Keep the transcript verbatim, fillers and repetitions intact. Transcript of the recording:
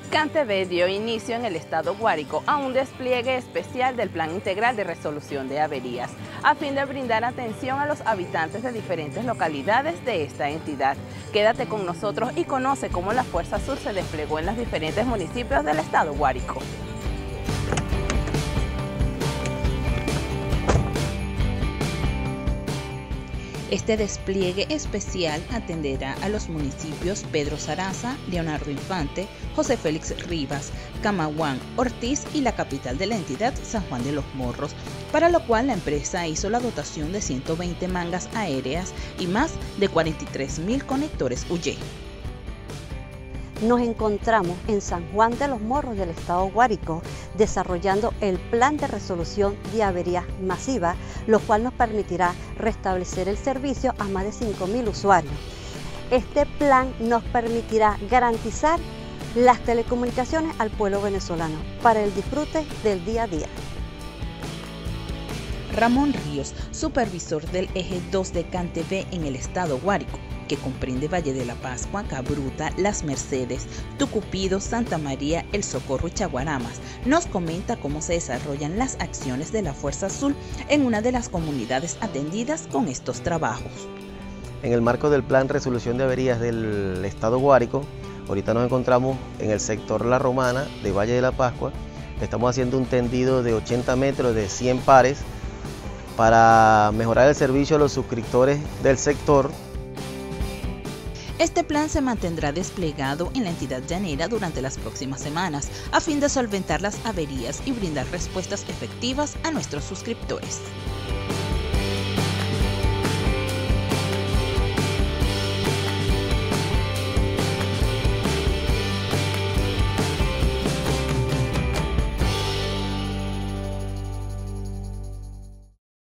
CanTV dio inicio en el estado Guárico a un despliegue especial del Plan Integral de Resolución de Averías, a fin de brindar atención a los habitantes de diferentes localidades de esta entidad. Quédate con nosotros y conoce cómo la Fuerza Sur se desplegó en los diferentes municipios del estado Guárico. Este despliegue especial atenderá a los municipios Pedro Zaraza, Leonardo Infante, José Félix Rivas, Camaguán, Ortiz y la capital de la entidad, San Juan de los Morros, para lo cual la empresa hizo la dotación de ciento veinte mangas aéreas y más de cuarenta y tres mil conectores U Y. Nos encontramos en San Juan de los Morros del estado Guárico desarrollando el plan de resolución de averías masivas, lo cual nos permitirá restablecer el servicio a más de cinco mil usuarios. Este plan nos permitirá garantizar las telecomunicaciones al pueblo venezolano para el disfrute del día a día. Ramón Ríos, supervisor del eje dos de CanTV en el estado Guárico, que comprende Valle de la Pascua, Cabruta, Las Mercedes, Tucupido, Santa María, El Socorro y Chaguaramas, nos comenta cómo se desarrollan las acciones de la Fuerza Azul en una de las comunidades atendidas con estos trabajos. En el marco del Plan Resolución de Averías del estado Guárico, ahorita nos encontramos en el sector La Romana de Valle de la Pascua. Estamos haciendo un tendido de ochenta metros de cien pares para mejorar el servicio a los suscriptores del sector. Este plan se mantendrá desplegado en la entidad llanera durante las próximas semanas, a fin de solventar las averías y brindar respuestas efectivas a nuestros suscriptores.